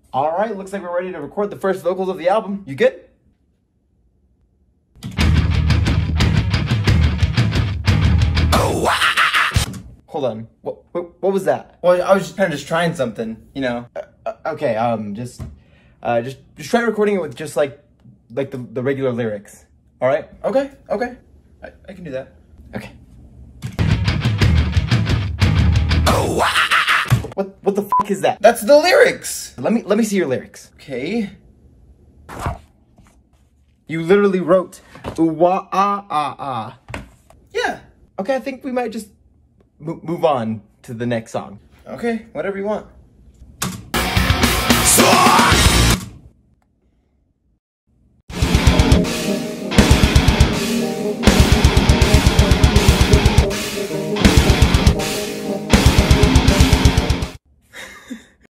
All right, looks like we're ready to record the first vocals of the album. You good? Hold on. What was that? Well, I was just kind of trying something, you know. Okay, just try recording it with just like the regular lyrics. All right? Okay. I can do that. Okay. What the fuck is that? That's the lyrics. Let me see your lyrics. Okay. You literally wrote ooh wah ah ah ah. Yeah. Okay, I think we might just move on to the next song. Okay, whatever you want.